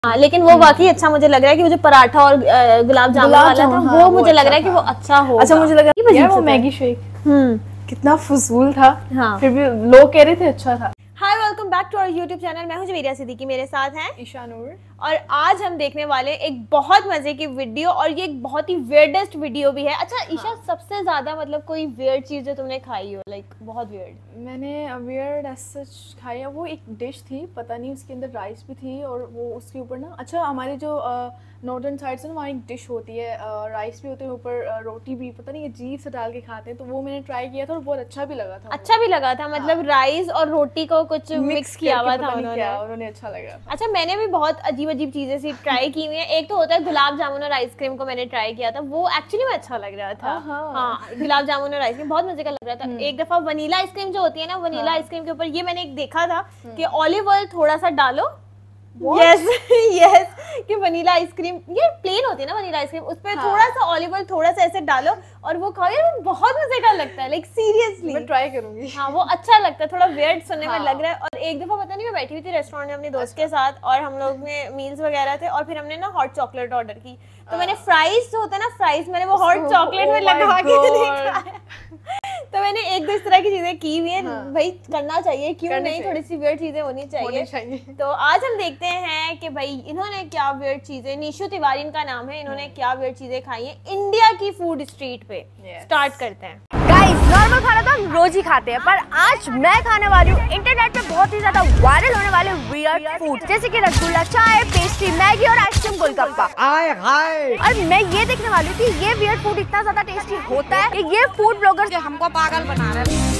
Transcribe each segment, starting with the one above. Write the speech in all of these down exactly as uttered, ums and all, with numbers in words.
हाँ, लेकिन वो वाकई अच्छा मुझे लग रहा है कि वो जो पराठा और गुलाब जामुन वाला था हाँ, वो मुझे लग रहा है कि वो अच्छा हो। अच्छा मुझे लग रहा है वो मैगी शेक हम्म कितना फजूल था। हाँ। फिर भी लोग कह रहे थे अच्छा था। Hi welcome back to our YouTube channel. मैं हूं जवेरिया सिद्दीकी, मेरे साथ हैं ईशा नूर और आज हम देखने वाले एक बहुत मजे की वीडियो और ये एक बहुत ही वियर्डेस्ट वीडियो भी है। अच्छा ईशा, हाँ। सबसे ज्यादा मतलब कोई वियर्ड चीज जो तुमने खाई हो, लाइक बहुत वियर्ड? मैंने वियर्ड एज सच खाई है, वो एक डिश थी, पता नहीं उसके अंदर राइस भी थी और वो उसके ऊपर ना, अच्छा हमारे जो नॉर्दर्न साइड से ना वहाँ एक डिश होती है, राइस भी होते हैं ऊपर, रोटी भी, पता नहीं अजीब से डाल के खाते हैं, तो वो मैंने ट्राई किया था और बहुत अच्छा भी लगा था। अच्छा भी लगा था, मतलब हाँ। राइस और रोटी को कुछ मिक्स किया हुआ था उन्होंने, उन्होंने अच्छा लगा। अच्छा, मैंने भी बहुत अजीब अजीब चीजें सी ट्राई की हुई है। एक तो होता है गुलाब जामुन और आइसक्रीम को मैंने ट्राई किया था, वो एक्चुअली में अच्छा लग रहा था। हाँ, गुलाब जामुन और आइसक्रीम बहुत मजे का लग रहा था। एक दफा वनीला आइसक्रीम जो होती है ना, वनीला आइसक्रीम के ऊपर ये मैंने एक देखा था कि ऑलिव ऑयल थोड़ा सा डालो। यस यस कि वनीला आइसक्रीम, ये प्लेन होती है ना वनीला आइसक्रीम, उस पर हाँ। थोड़ा सा ऑलिव ऑयल थोड़ा सा ऐसे डालो और वो खाओ, यार वो बहुत मजे का लगता है। लाइक सीरियसली मैं ट्राई करूंगी। हाँ, वो अच्छा लगता है, थोड़ा वियर्ड सुनने हाँ। में लग रहा है। और एक दफा पता नहीं मैं बैठी हुई थी रेस्टोरेंट में अपने दोस्त के साथ और हम लोग में मील्स वगैरह थे और फिर हमने ना हॉट चॉकलेट ऑर्डर की, तो मैंने फ्राइज जो होता है ना फ्राइज, मैंने वो हॉट चॉकलेट में लगा के देखा। तो मैंने एक दो इस तरह की चीजें की हुई है। हाँ। भाई करना चाहिए, क्यों नहीं, थोड़ी सी वियर्ड चीजें होनी चाहिए, होनी चाहिए। तो आज हम देखते हैं कि भाई इन्होंने क्या वियर्ड चीजें, निशु तिवारी इनका नाम है, इन्होंने क्या वियर्ड चीजें खाई है इंडिया की फूड स्ट्रीट पे। स्टार्ट करते हैं। गाइस, नॉर्मल खाना तो हम रोज ही खाते हैं, पर आज मैं खाने वाली हूँ इंटरनेट पे बहुत ही ज्यादा वायरल होने वाले वियर्ड फूड, जैसे कि रसगुल्ला, चाय, पेस्ट्री, मैगी और आइसक्रीम गोलगप्पा। और मैं ये देखने वाली हूँ कि ये वियर्ड फूड इतना ज्यादा टेस्टी होता है कि ये फूड ब्लॉगर्स हमको पागल बना रहे हैं।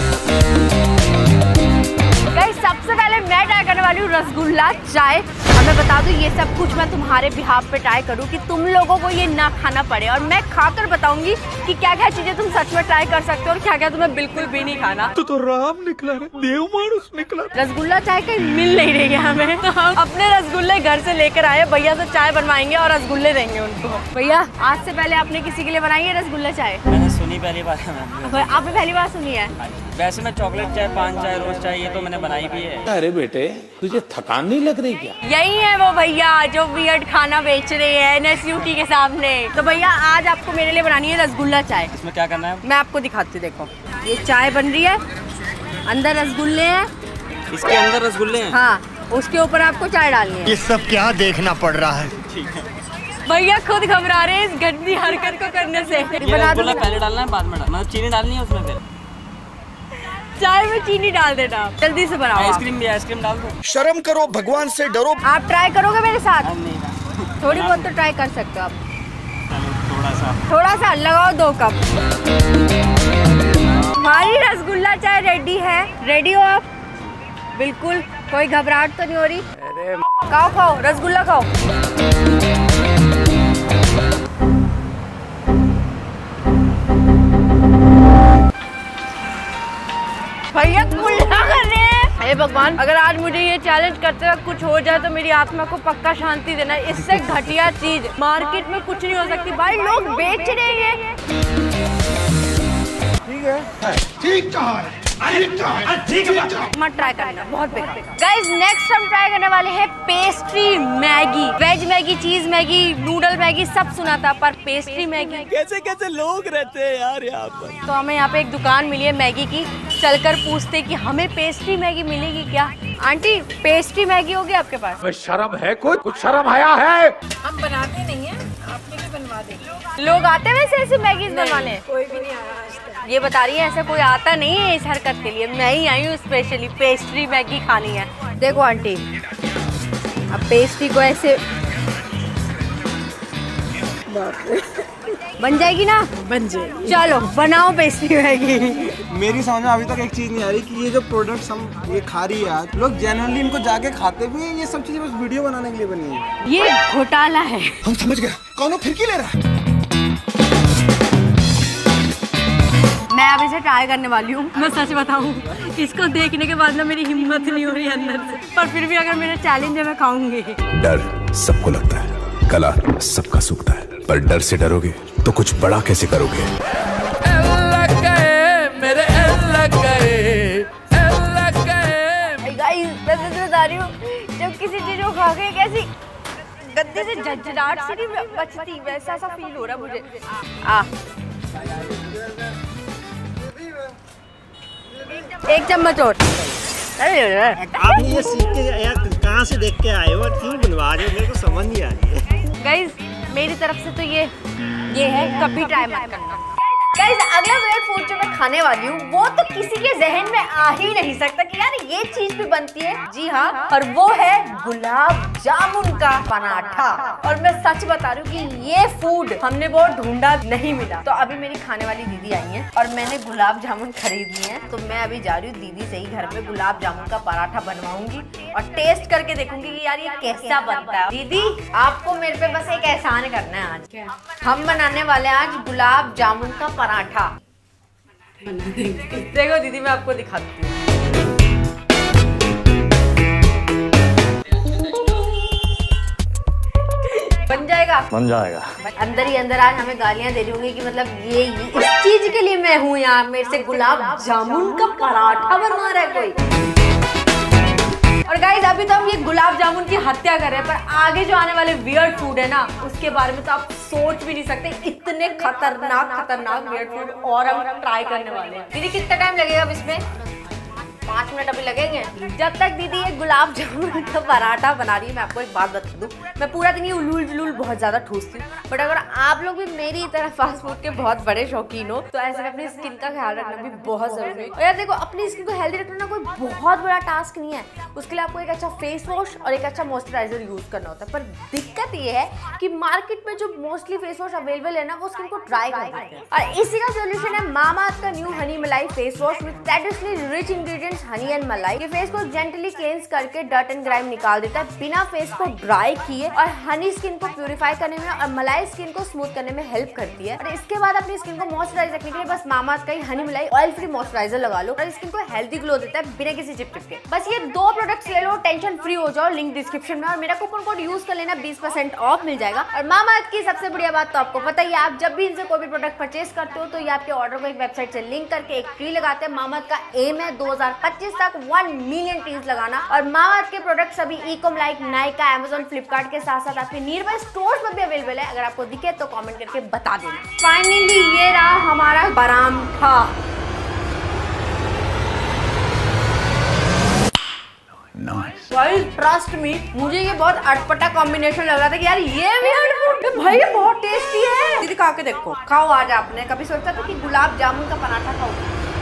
गाइस, सबसे पहले मैं ट्राई करने वाली हूँ रसगुल्ला चाय। और मैं बता दूं, ये सब कुछ मैं तुम्हारे बिहाफ पे ट्राई करूँ कि तुम लोगों को ये ना खाना पड़े, और मैं खाकर बताऊंगी कि क्या क्या चीजें तुम सच में ट्राई कर सकते हो और क्या क्या तुम्हें बिल्कुल भी नहीं खाना। तो तो राम निकला रे, देव मानुस निकला। रसगुल्ला चाय कहीं मिल नहीं रही है हमें, तो हम अपने रसगुल्ले घर से लेकर आए, भैया से चाय बनवाएंगे और रसगुल्ले देंगे उनको। भैया, आज से पहले आपने किसी के लिए बनाई है रसगुल्ला चाय? मैंने सुनी पहली बार। आपने पहली बार सुनी है? वैसे मैं चॉकलेट चाय, पान चाय, रोज चाय ये तो मैंने बनाई भी है। अरे बेटे, तुझे थकान नहीं लग रही क्या? यही है वो भैया जो वियर्ड खाना बेच रहे हैं एनएसयूटी के सामने। तो भैया, आज आपको मेरे लिए बनानी है रसगुल्ला चाय। इसमें क्या करना है? मैं आपको दिखाती हूँ, देखो ये चाय बन रही है, अंदर रसगुल्ले हैं। इसके अंदर रसगुल्ले हैं? हाँ, उसके ऊपर आपको चाय डालनी है। ये सब क्या देखना पड़ रहा है? ठीक है। भैया खुद घबरा रहे हैं इस गंदी हरकत को करने से। रसगुल्ला पहले डालना है, बाद में डालना, मतलब चीनी डालनी है उसमें? फिर चाय में चीनी डाल देना, जल्दी से बनाओ। आइसक्रीम भी, आइसक्रीम डाल दो। शर्म करो, भगवान से डरो। आप ट्राई करोगे मेरे साथ? नहीं, थोड़ी बहुत तो ट्राई कर सकते हो आप। थोड़ा सा थोड़ा सा लगाओ, दो कप। हमारी रसगुल्ला चाय रेडी है। रेडी हो आप? बिल्कुल, कोई घबराहट तो नहीं हो रही? खाओ खाओ, रसगुल्ला खाओ। भैया कुल्ला कर रहे हैं। हे भगवान, अगर आज मुझे ये चैलेंज करते वक्त कुछ हो जाए तो मेरी आत्मा को पक्का शांति देना। इससे घटिया चीज मार्केट में कुछ नहीं हो सकती। भाई, लोग बेच रहे हैं। ठीक है, ठीक कहा है, ठीक है। मत ट्राई करना, बहुत बेकार। गाइस, नेक्स्ट हम ट्राई करने वाले हैं pastry Maggi. Veg Maggi, cheese Maggi, noodle Maggi सब सुना था, पर पेस्ट्री मैगी। कैसे कैसे लोग रहते हैं यार यहाँ पर। तो हमें यहाँ पे एक दुकान मिली है मैगी की, चलकर पूछते कि हमें पेस्ट्री मैगी मिलेगी क्या। आंटी, पेस्ट्री मैगी होगी आपके पास? शर्म है, कुछ कुछ शर्म आया है? हम बनाते नहीं हैं, आपके लिए बनवा देंगे। लोग आते हैं वैसे ऐसे मैगीज बनवाने? कोई भी नहीं आया आज तक। ये बता रही है ऐसा कोई आता नहीं है इस हरकत के लिए। मैं ही आई हूँ स्पेशली पेस्ट्री मैगी खानी है। देखो आंटी, अब पेस्ट्री को ऐसे बन जाएगी ना? बन जाएगी। चलो बनाओ पेस्ट्री मैगी। मेरी समझ में अभी तक एक चीज नहीं आ रही कि ये जो प्रोडक्ट्स हम ये खा रही है आज, लोग जेन्युइनली इनको जाके खाते भी हैं, ये सब चीजें बस वीडियो बनाने के लिए बनी है। ये घोटाला है। हम समझ गए, कौन फिरकी ले रहा है? मैं अब इसे ट्राई करने वाली हूँ। मैं सच बताऊँ, इसको देखने के बाद ना मेरी हिम्मत नहीं हो रही अंदर से, पर फिर भी अगर मेरा चैलेंज है मैं खाऊंगी। डर सबको लगता है, कला सबका सूखता है, पर डर से डरोगे तो कुछ बड़ा कैसे करोगे? गाइस, मैं सच बता रही हूँ, जब किसी चीज को खा के कैसी गद्दे से झंझनाहट सी नहीं बचती, वैसा सा फील हो रहा है मुझे। आ एक चम्मच और। आप ये सीख के यार कहाँ से देख के आए हो और क्यों बनवा रहे हो, मेरे को समझ नहीं आ रही है। गाइस मेरी तरफ से तो ये ये है, कभी ट्राई मत करना। गाइस अगला वेट फूड जो मैं खाने वाली हूँ वो तो किसी के जहन में आ ही नहीं सकता कि यार ये चीज भी बनती है। जी हाँ, और वो है गुलाब जामुन का पराठा। और मैं सच बता रही हूँ कि ये फूड हमने बहुत ढूंढा, नहीं मिला। तो अभी मेरी खाने वाली दीदी आई है और मैंने गुलाब जामुन खरीद लिए हैं। तो मैं अभी जा रही हूँ दीदी से ही घर में गुलाब जामुन का पराठा बनवाऊंगी और टेस्ट करके देखूंगी कि यार ये कैसा बनता है। दीदी आपको मेरे पे बस एक एहसान करना है आज। हम बनाने वाले हैं आज गुलाब जामुन का पराठा। देखो दीदी मैं आपको दिखाती हूँ। बन जाएगा बन जाएगा। अंदर ही अंदर आज हमें गालियां दे रही होंगी कि मतलब ये इस चीज के लिए मैं हूँ यहाँ, मेरे से गुलाब जामुन का पराठा बनवा रहा है कोई। और गाइस अभी तो हम ये गुलाब जामुन की हत्या कर रहे हैं, पर आगे जो आने वाले वियर्ड फूड है ना उसके बारे में तो आप सोच भी नहीं सकते। इतने खतरनाक खतरनाक वियर्ड फूड और हम ट्राई करने वाले हैं। दीदी कितना टाइम लगेगा अब इसमें? पाँच मिनट अभी लगेंगे। जब तक दीदी ये गुलाब जामुन का पराठा बना रही है, मैं आपको एक बात बता दूं, मैं पूरा दिन ये उलूल जुलूल बहुत ज्यादा ठूसती हूँ। बट अगर आप लोग भी मेरी तरह फास्ट फूड के बहुत बड़े शौकीन हो तो ऐसे में अपनी स्किन का ख्याल रखना भी बहुत जरूरी है। और यार देखो, अपनी स्किन को हेल्दी रखना कोई बहुत बड़ा टास्क नहीं है। उसके लिए आपको एक अच्छा फेस वॉश और एक अच्छा मॉइस्चराइजर यूज करना होता है। पर दिक्कत ये है कि मार्केट में जो मोस्टली फेस वॉश अवेलेबल है ना वो स्किन को ड्राई कर देते हैं। और इसी का सोल्यूशन है मामाअर्थ का new honey malai face wash with traditionally rich ingredients honey and malai. ये फेस को जेंटली क्लींस करके डर्ट एंड ग्राइम निकाल देता है बिना फेस को ड्राई किए, और हनी स्किन को प्यूरिफाई करने में और मलाई स्किन को स्मूथ करने में हेल्प करती है। और इसके बाद अपनी स्किन को मॉइस्चराइज रखने के लिए बस मामाअर्थ का ही हनी मलाई ऑयल फ्री मॉइस्चराइजर लगा लो और स्किन को हेल्दी ग्लो देता है बिना किसी चिपचिप के। बस ये दो प्रोडक्ट्स ले लो, टेंशन फ्री हो जाओ। लिंक डिस्क्रिप्शन में, और मेरा कूपन कोड यूज कर लेना, बीस परसेंट ऑफ मिल जाएगा। और मामाअर्थ की सबसे बढ़िया बात तो आपको पता ही है, आप जब भी इनसे कोई भी प्रोडक्ट परचेज करते हो तो ये आपके ऑर्डर को एक वेबसाइट से लिंक करके एक फ्री लगाते हैं। मामाअर्थ का एम है दो हजार पच्चीस तक वन मिलियन ट्रीज लगाना। और मामाअर्थ के प्रोडक्ट्स अभी ecom like Nykaa, Amazon, Flipkart के साथ साथ आपके नियर बाय स्टोर्स में भी अवेलेबल है। अगर आपको दिखे तो कमेंट करके बता देना। फाइनली ये रहा हमारा पराठा। ट्रस्ट मी, मुझे ये बहुत अटपटा कॉम्बिनेशन लग रहा था कि यार ये वियर्ड फूड भाई ये बहुत टेस्टी है। दीदी खा के देखो, खाओ आज। आपने कभी सोचा था कि गुलाब जामुन का पराठा खाओ?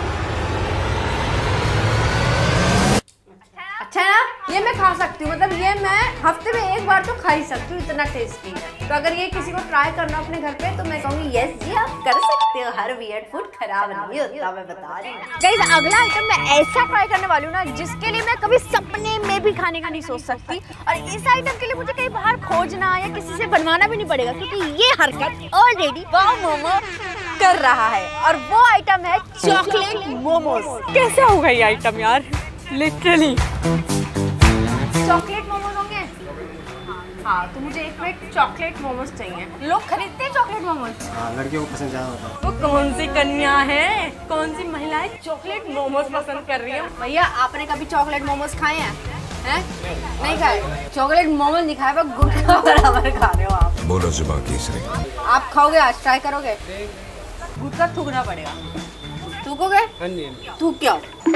अच्छा है ना, ये मैं खा सकती हूँ, मतलब ये मैं हफ्ते में एक बार तो खा ही सकती हूँ, इतना टेस्टी है। तो अगर ये किसी को ट्राई करना अपने घर पे तो मैं कहूँगी यस जी आप कर सकते हो, हर वियर्ड फूड खराब नहीं होता, मैं बता रही हूँ। गाइस अगला आइटम मैं ऐसा ट्राई करने वाली हूँ ना जिसके लिए मैं कभी सपने में भी खाने का नहीं सोच सकती। और इस आइटम के लिए मुझे कहीं बाहर खोजना या किसी से बनवाना भी नहीं पड़ेगा, क्योंकि ये हरकत ऑलरेडी वाव मोमो कर रहा है। और वो आइटम है चॉकलेट मोमोज। कैसा होगा ये आइटम यार, लिटरली चॉकलेट मोमोज होंगे। हाँ तो मुझे एक प्लेट चॉकलेट मोमोज चाहिए। लोग खरीदते हैं चॉकलेट मोमोज? हाँ, लड़कियों को पसंद ज्यादा होता है। वो कौन सी कन्या है, कौन सी महिलाएं चॉकलेट मोमोज पसंद कर रही है? भैया आपने कभी चॉकलेट मोमोज खाए हैं? हैं? नहीं खाए? चॉकलेट मोमोज नहीं खाए, पर गुटखा बराबर खा रहे हो आप। बोलो जुबान तीसरी। आप खाओगे आज, ट्राई करोगे? गुटखा थूकना पड़ेगा। थूकोगे? थूक क्या?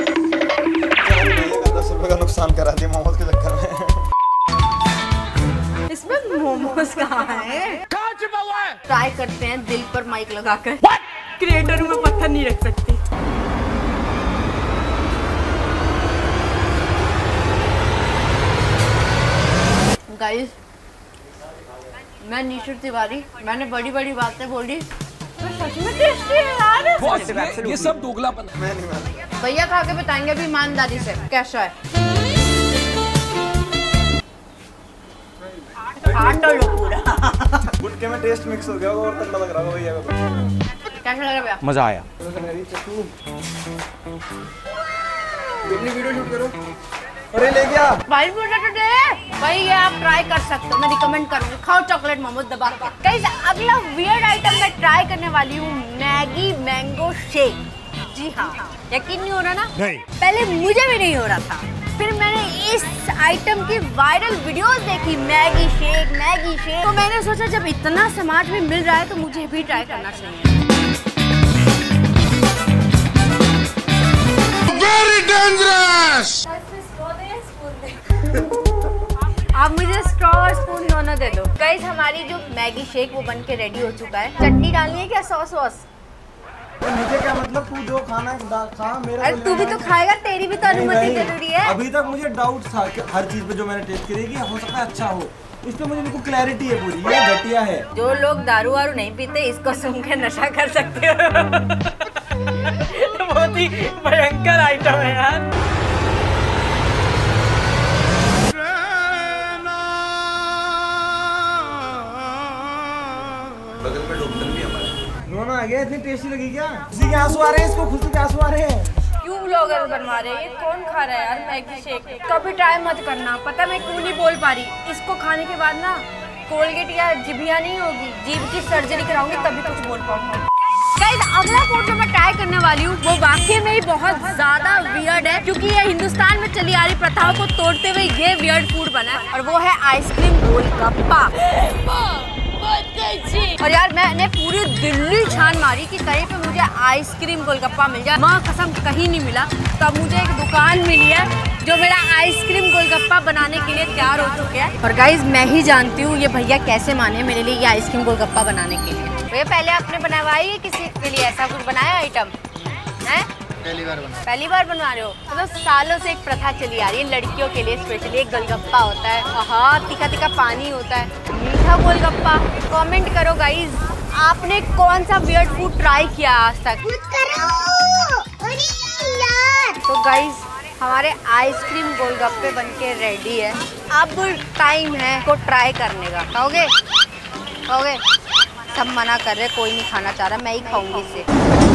दस रुपए का नुकसान करा दिया मोमोज के चक्कर में। इसमें मोमोज कहाँ है? ट्राई करते हैं दिल पर माइक लगाकर। क्रिएटर में पत्थर नहीं रख सकती। गाइस मैं निशु तिवारी, मैंने बड़ी बड़ी बातें बोली तो सच में टेस्टी है यार। बॉस ये, ये सब दोगलापन। मैं नहीं मानता। भैया खा के बताएंगे अभी ईमानदारी से कैसा है। आटा लो पूरा। गुटके में टेस्ट मिक्स हो गया होगा और तगड़ा लग रहा होगा भैया को। कैसा लग रहा है भैया? मजा आया। अपनी वीडियो शूट करो। अरे ले गया भाई पोटैटो दे भाई, ये आप ट्राई कर सकते हो, मैं रिकमेंड करूंगी। खाओ चॉकलेट मोमोज दबा के। गाइस अगला वियर्ड आइटम मैं ट्राई करने वाली हूँ मैगी मैंगो शेक। जी हाँ, यकीन नहीं हो रहा ना? नहीं। पहले मुझे भी नहीं हो रहा था, फिर मैंने इस आइटम की वायरल वीडियोस देखी, मैगी शेक मैगी शेक, तो मैंने सोचा जब इतना समाज में मिल रहा है तो मुझे भी ट्राई करना चाहिए। Very dangerous! आप मुझे स्ट्रॉ और स्पून दोनों दे दो। गाइस हमारी जो मैगी शेक वो बन के रेडी हो चुका है। चटनी डालनी है क्या, सॉस वॉस? मुझे क्या मतलब, तू जो खाना है खा, मेरा अरे तू भी तो खाएगा, तेरी भी तो अनुमति जरूरी है। अभी तक मुझे डाउट था कि हर चीज पे जो मैंने टेस्ट करी कि हो सकता है अच्छा हो, इस पे मुझे बिल्कुल क्लैरिटी है पूरी, ये घटिया है। जो लोग दारू वारू नहीं पीते इसको सुन के नशा कर सकते हो। बहुत ही भयंकर आइटम है यार। बगल में डॉक्टर भी हमारे रोना आ गया, इतनी टेस्टी लगी क्या? खुशी के आंसू आ रहे हैं, इसको खुशी के आंसू आ रहे हैं। क्यों ब्लॉगर बनवा रहे हैं? ये कौन खा रहा है यार मैगी शेक? कभी ट्राई मत करना। पता मैं क्यों नहीं बोल पा रही, इसको खाने के बाद ना कोलगेट या जिभिया नहीं होगी, जीभ की सर्जरी कराऊंगी तभी कुछ बोल पाऊंगी। गाइस अगला फूड जो मैं ट्राई करने वाली हूँ वो वाकई में ही बहुत ज्यादा वियर्ड है, क्योंकि ये हिंदुस्तान में चली आ रही प्रथाओं को तोड़ते हुए ये वियर्ड फूड बना है, और वो है आइसक्रीम गोलगप्पा। और यार मैंने पूरी दिल्ली छान मारी कि कहीं पे मुझे आइसक्रीम गोलगप्पा मिल जाए, माँ कसम कहीं नहीं मिला। तो अब मुझे एक दुकान मिली है जो मेरा आइसक्रीम गोलगप्पा बनाने के लिए तैयार हो चुके हैं। और गाइज मैं ही जानती हूँ ये भैया कैसे माने मेरे लिए ये आइसक्रीम गोलगप्पा बनाने के लिए। भैया पहले आपने बनवाई है किसी के लिए ऐसा कुछ बनाया आइटम है? पहली बार बना पहली बार बनवा रहे हो? मतलब तो सालों से एक प्रथा चली आ रही है लड़कियों के लिए, स्पेशली एक गोलगप्पा होता है, हाँ तीखा तीखा पानी होता है, मीठा गोलगप्पा। कमेंट करो गाइज आपने कौन सा वियर्ड फूड ट्राई किया आज तक? तो गाइज हमारे आइसक्रीम गोलगप्पे बनके रेडी है, अब टाइम है को ट्राई करने का। खाओगे? खाओगे? सब मना कर रहे, कोई नहीं खाना चाह रहा, मैं ही खाऊंगी इसे।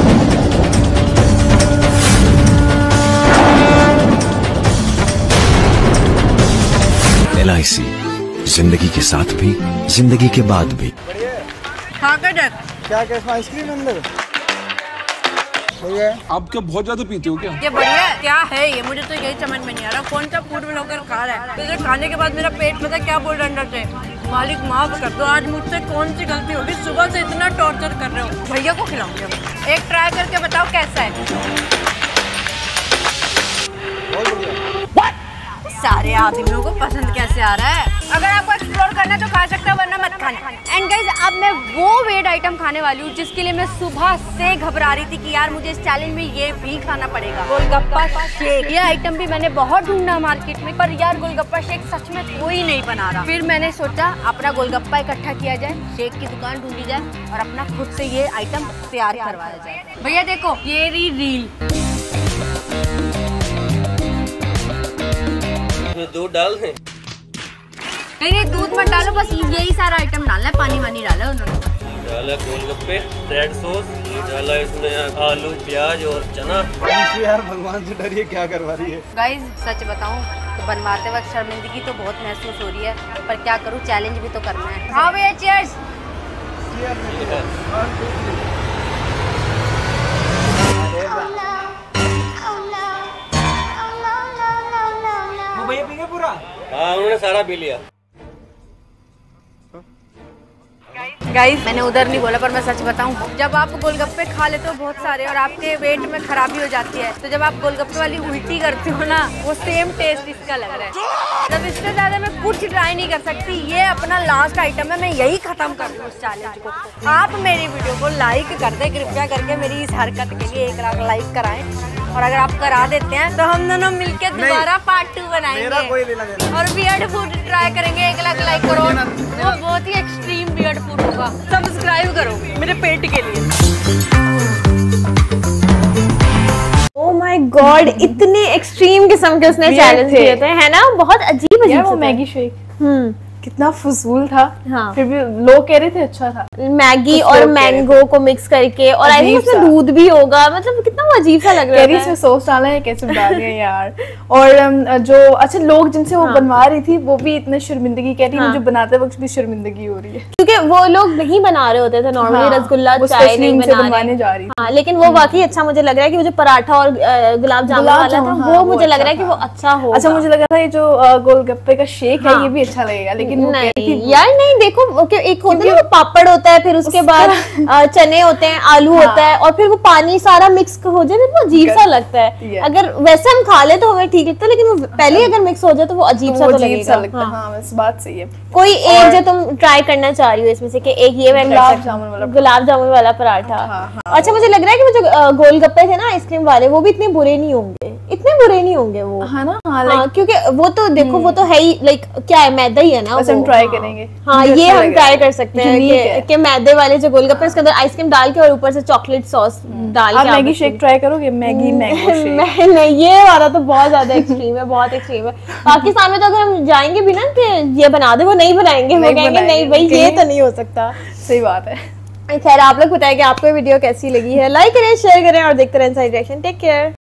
एल आई सी जिंदगी के साथ भी जिंदगी के बाद भी। खा कर देख। क्या क्या इसमें आइसक्रीम अंदर? आप क्या बहुत ज्यादा पीते हो क्या? ये बढ़िया है। क्या है ये, मुझे तो यही समझ में नहीं आ रहा कौन सा फूड ब्लॉगर खा रहा है। तो खाने के बाद मेरा पेट पता क्या बोल रहा है अंदर से, मालिक माफ कर दो, आज मुझसे कौन सी गलती होगी, सुबह से इतना टॉर्चर कर रहे हो। भैया को खिलाऊंगी। एक ट्राई करके बताओ कैसा है। सारे आदमियों को पसंद कैसे आ रहा है। अगर आपको एक्सप्लोर करना है तो खा सकते हो, वरना मत खाना। एंड गाइज अब मैं वो वेट आइटम खाने वाली हूँ जिसके लिए मैं सुबह से घबरा रही थी कि यार मुझे इस चैलेंज में ये भी खाना पड़ेगा, गोलगप्पा शेक। ये आइटम भी मैंने बहुत ढूंढा मार्केट में, पर यार गोलगप्पा शेक सच में कोई नहीं बना रहा। फिर मैंने सोचा अपना गोलगप्पा इकट्ठा किया जाए, शेक की दुकान ढूंढी जाए और अपना खुद से ये आइटम तैयार करवाया जाए। भैया देखो ये रही रील, दूध डाल दें? नहीं नहीं दूध मत डालो, बस यही सारा आइटम डालना है, पानी वानी डाला उन्होंने। डाला गोलगप्पे, रेड सॉस, डाला इसमें आलू प्याज और चना। यार भगवान से डरिए, क्या करवा रही है? गाइज सच बताऊं तो बनवाते वक्त शर्मिंदगी तो बहुत महसूस हो रही है, पर क्या करूं चैलेंज भी तो करना है। हाँ भैया चीयर्स। भैया पी गए पूरा? हाँ उन्होंने सारा पी लिया। गाइस मैंने उधर नहीं बोला, पर मैं सच बताऊं जब आप गोलगप्पे खा लेते हो बहुत सारे और आपके वेट में खराबी हो जाती है, तो जब आप गोलगप्पे वाली उल्टी करते हो ना, वो सेम टेस्ट इसका लग रहा है। जब इससे ज्यादा मैं कुछ ट्राई नहीं कर सकती, ये अपना लास्ट आइटम है, मैं यही खत्म कर दूँ उस चैलेंज को। आप मेरी वीडियो को लाइक कर दे कृपया करके, मेरी इस हरकत के लिए एक लाख लाइक कराएं, और अगर आप करा देते हैं तो हम दोनों मिलकर दोबारा पार्ट टू बनाएंगे कोई और वियर्ड फूड ट्राई करेंगे। एक लाख लाइक करो, वो बहुत ही एक्सट्रीम वियर्ड फूड होगा। सब्सक्राइब करो मेरे पेट के लिए। ओह माय गॉड, इतने एक्सट्रीम किस्म के उसने चैलेंज किए थे, है ना? बहुत अजीब अजीब। वो मैगी शेक हम्म कितना फजूल था। हाँ। फिर भी लोग कह रहे थे अच्छा था। मैगी और मैंगो को मिक्स करके, और आई थिंक उसमें दूध भी होगा, मतलब कितना अजीब सा लग रहा है। इसमें सॉस डाला है, कैसे डाल दिया यार। और जो अच्छा लोग जिनसे वो बनवा रही थी वो भी इतने शर्मिंदगी कह रही है, मुझे बनाते वक्त भी शर्मिंदगी हो रही है, क्योंकि वो लोग नहीं बना रहे होते थे नॉर्मली, रसगुल्ला चाय नहीं बनवाने जा रही थी। हाँ, लेकिन वो वाकई अच्छा मुझे लग रहा है कि वो जो पराठा और गुलाब जामुन वाला था वो मुझे लग रहा है कि वो अच्छा हो। अच्छा मुझे लगा था ये जो गोलगप्पे का शेक है ये भी अच्छा लगेगा, लेकिन नहीं यार नहीं, देखो एक होता है ना पापड़ होता है, फिर उसके बाद चने होते हैं, आलू होता है, और फिर वो पानी सारा मिक्स हो जाए तो अजीब सा लगता है। अगर वैसे हम खा ले तो हमें ठीक लगता है, लेकिन वो पहले अगर मिक्स हो जाए तो वो अजीब सा तो लगेगा। हाँ बात सही है। कोई एक जो तुम ट्राई करना चाह रही हो इसमें से कि एक ये गुलाब जामुन वाला गुलाब जामुन वाला पराठा। अच्छा मुझे लग रहा है कि वो जो गोलगप्पे थे ना आइसक्रीम वाले वो भी इतने बुरे नहीं होंगे, इतने बुरे नहीं होंगे वो। हाँ ना, हाँ, क्योंकि वो तो देखो वो तो है ही, लाइक क्या है, मैदा ही है ना। हम ट्राई करेंगे। हाँ ये हम ट्राई कर सकते हैं कि मैदे वाले जो गोलगप्पे उसके अंदर आइसक्रीम डाल के और ऊपर से चॉकलेट सॉस डाल के। आप मैगी शेक ट्राई करोगे? Maggi mango shake? नहीं, ये वाला तो बहुत ज्यादा एक्सट्रीम है, बहुत एक्सट्रीम है। पाकिस्तान में तो अगर हम जाएंगे भी ना कि ये बना दे, वो नहीं बनाएंगे, वो कहेंगे नहीं भाई ये तो नहीं हो सकता। सही बात है। खैर आप लोग बताएं कि आपको वीडियो कैसी लगी है, लाइक करें, शेयर करें और देखते रहें इनसाइड रिएक्शन। Take care.